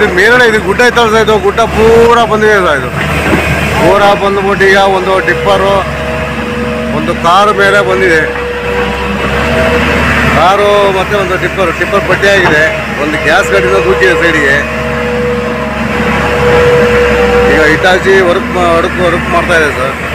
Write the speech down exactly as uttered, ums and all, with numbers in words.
ಮೇಲ್ಗಡೆ ಇದು ಗುಡ್ಡ ಐತಲ್ಲ ಸರ್, ಇದು ಗುಡ್ಡ ಪೂರಾ ಬಂದಿದೆ ಸರ್. ಇದು ಪೂರಾ ಬಂದ್ಬಿಟ್ಟು ಈಗ ಒಂದು ಟಿಪ್ಪರು ಒಂದು ಕಾರು ಮೇಲೆ ಬಂದಿದೆ. ಕಾರು ಮತ್ತೆ ಒಂದು ಟಿಪ್ಪರ್ ಟಿಪ್ಪರ್ ಪಟ್ಟಿಯಾಗಿದೆ. ಒಂದು ಗ್ಯಾಸ್ ಗಾಡಿನ ದೂಕಿದೆ ಸೈಡಿಗೆ. ಈಗ ಹಿಟಾಚಿ ವರ್ಕ್ ವರ್ಕ್ ವರ್ಕ್ ಮಾಡ್ತಾ ಇದೆ ಸರ್.